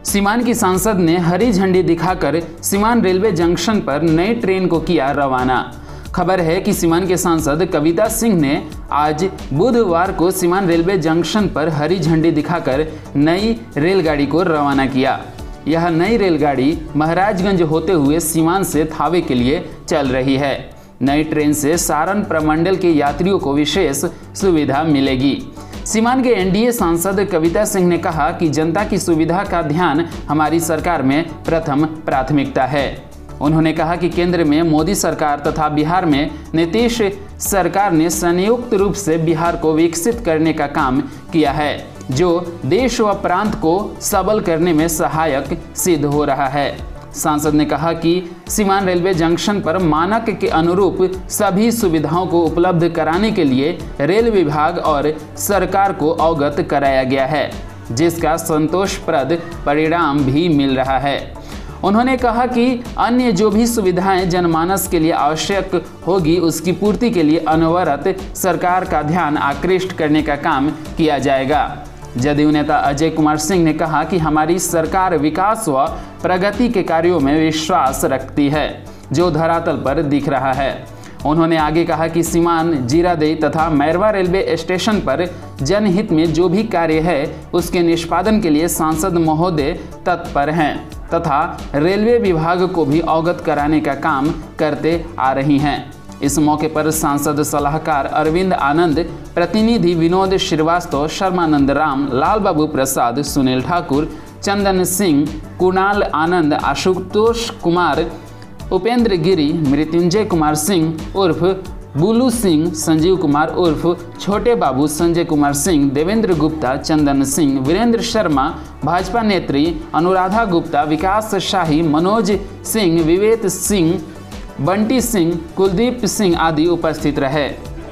सीवान की सांसद ने हरी झंडी दिखाकर सीवान रेलवे जंक्शन पर नई ट्रेन को किया रवाना। खबर है कि सीवान के सांसद कविता सिंह ने आज बुधवार को सीवान रेलवे जंक्शन पर हरी झंडी दिखाकर नई रेलगाड़ी को रवाना किया। यह नई रेलगाड़ी महाराजगंज होते हुए सीवान से थावे के लिए चल रही है। नई ट्रेन से सारण प्रमंडल के यात्रियों को विशेष सुविधा मिलेगी। सीवान के एनडीए सांसद कविता सिंह ने कहा कि जनता की सुविधा का ध्यान हमारी सरकार में प्रथम प्राथमिकता है। उन्होंने कहा कि केंद्र में मोदी सरकार तथा बिहार में नीतीश सरकार ने संयुक्त रूप से बिहार को विकसित करने का काम किया है, जो देश व प्रांत को सबल करने में सहायक सिद्ध हो रहा है। सांसद ने कहा कि सीवान रेलवे जंक्शन पर मानक के अनुरूप सभी सुविधाओं को उपलब्ध कराने के लिए रेल विभाग और सरकार को अवगत कराया गया है, जिसका संतोषप्रद परिणाम भी मिल रहा है। उन्होंने कहा कि अन्य जो भी सुविधाएं जनमानस के लिए आवश्यक होगी, उसकी पूर्ति के लिए अनवरत सरकार का ध्यान आकृष्ट करने का काम किया जाएगा। जदयू नेता अजय कुमार सिंह ने कहा कि हमारी सरकार विकास व प्रगति के कार्यों में विश्वास रखती है, जो धरातल पर दिख रहा है। उन्होंने आगे कहा कि सीवान, जीरादेई तथा मैरवा रेलवे स्टेशन पर जनहित में जो भी कार्य है, उसके निष्पादन के लिए सांसद महोदय तत्पर हैं तथा रेलवे विभाग को भी अवगत कराने का काम करते आ रही हैं। इस मौके पर सांसद सलाहकार अरविंद आनंद, प्रतिनिधि विनोद श्रीवास्तव, शर्मानंद राम, लाल बाबू प्रसाद, सुनील ठाकुर, चंदन सिंह, कुणाल आनंद, आशुतोष कुमार, उपेंद्र गिरी, मृत्युंजय कुमार सिंह उर्फ बुलू सिंह, संजीव कुमार उर्फ छोटे बाबू, संजय कुमार सिंह, देवेंद्र गुप्ता, चंदन सिंह, वीरेंद्र शर्मा, भाजपा नेत्री अनुराधा गुप्ता, विकास शाही, मनोज सिंह, विवेक सिंह, बंटी सिंह, कुलदीप सिंह आदि उपस्थित रहे।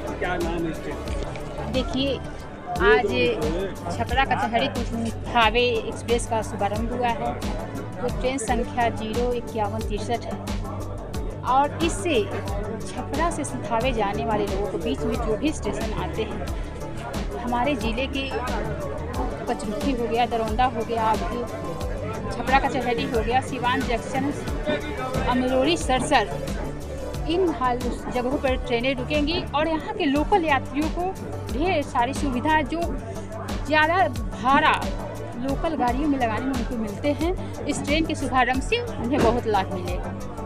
देखिए, आज छपरा कचहरी थावे एक्सप्रेस का शुभारंभ हुआ है। वो ट्रेन संख्या 05163 है और इससे छपरा से थावे जाने वाले लोगों को बीच में जो भी स्टेशन आते हैं, हमारे ज़िले के पचरुखी हो गया, दरौंदा हो गया, आपकी छपरा कचहरी हो गया, सीवान जंक्शन, अमरोरी, सरसर, इन जगहों पर ट्रेनें रुकेंगी और यहाँ के लोकल यात्रियों को ढेर सारी सुविधा जो ज़्यादा भाड़ा लोकल गाड़ियों में लगाने में उनको मिलते हैं, इस ट्रेन के शुभारंभ से उन्हें बहुत लाभ मिलेगा।